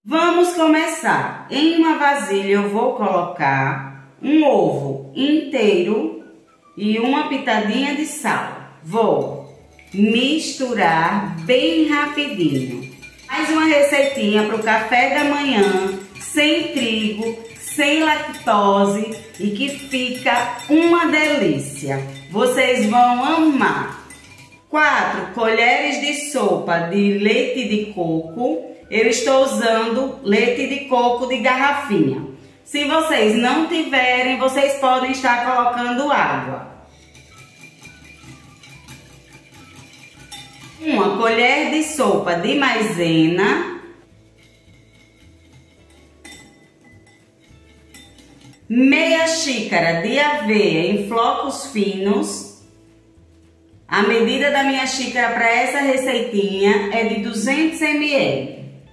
Vamos começar. Em uma vasilha eu vou colocar um ovo inteiro e uma pitadinha de sal. Vou misturar bem rapidinho. Mais uma receitinha para o café da manhã, sem trigo, sem lactose e que fica uma delícia. Vocês vão amar. 4 colheres de sopa de leite de coco. Eu estou usando leite de coco de garrafinha. Se vocês não tiverem, vocês podem estar colocando água. 1 colher de sopa de maisena. Meia xícara de aveia em flocos finos. A medida da minha xícara para essa receitinha é de 200 ml.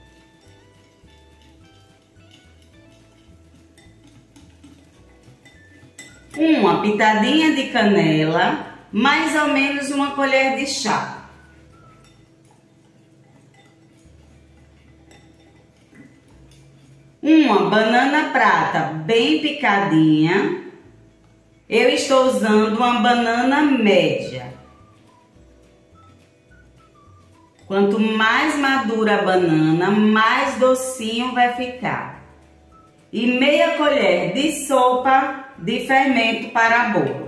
1 pitadinha de canela, mais ou menos 1 colher de chá. Uma banana prata bem picadinha. Eu estou usando uma banana média. Quanto mais madura a banana, mais docinho vai ficar. E meia colher de sopa de fermento para bolo.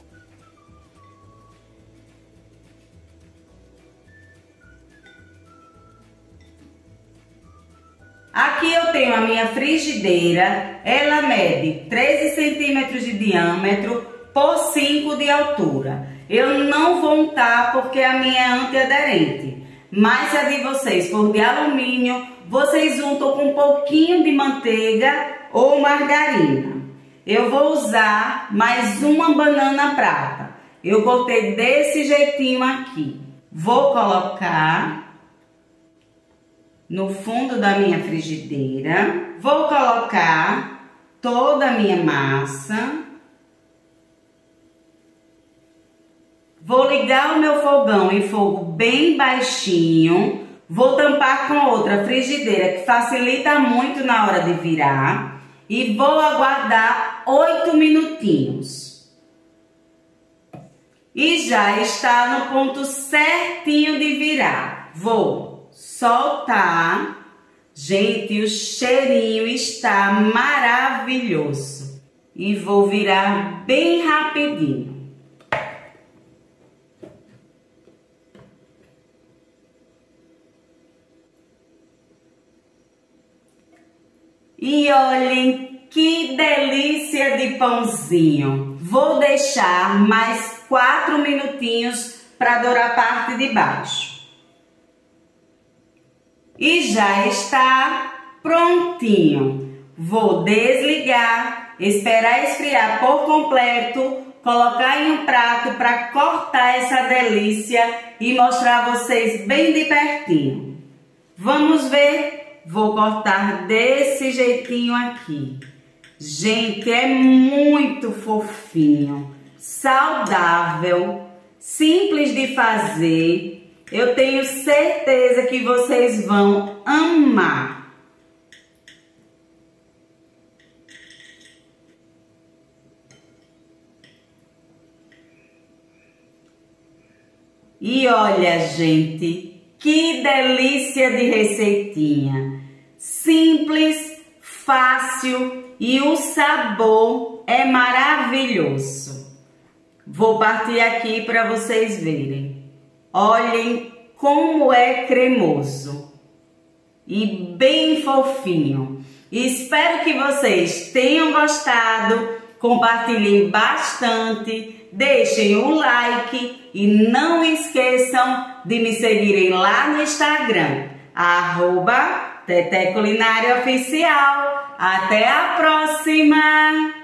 Aqui eu tenho a minha frigideira, ela mede 13 centímetros de diâmetro por 5 de altura. Eu não vou untar porque a minha é antiaderente, mas se a de vocês for de alumínio, vocês untam com um pouquinho de manteiga ou margarina. Eu vou usar mais uma banana prata. Eu cortei desse jeitinho aqui. Vou colocar no fundo da minha frigideira. Vou colocar toda a minha massa. Vou ligar o meu fogão em fogo bem baixinho. Vou tampar com outra frigideira que facilita muito na hora de virar. E vou aguardar 8 minutinhos. E já está no ponto certinho de virar. Vou soltar. Gente, o cheirinho está maravilhoso. E vou virar bem rapidinho. E olhem que delícia de pãozinho. Vou deixar mais 4 minutinhos para dourar a parte de baixo. E já está prontinho. Vou desligar, esperar esfriar por completo, colocar em um prato para cortar essa delícia e mostrar a vocês bem de pertinho. Vamos ver? Vou cortar desse jeitinho aqui. Gente, é muito fofinho, saudável, simples de fazer. Eu tenho certeza que vocês vão amar. E olha, gente, que delícia de receitinha. Simples, fácil e o sabor é maravilhoso. Vou partir aqui para vocês verem. Olhem como é cremoso e bem fofinho. Espero que vocês tenham gostado. Compartilhem bastante, deixem um like e não esqueçam de me seguirem lá no Instagram, @Teté Culinária Oficial. Até a próxima!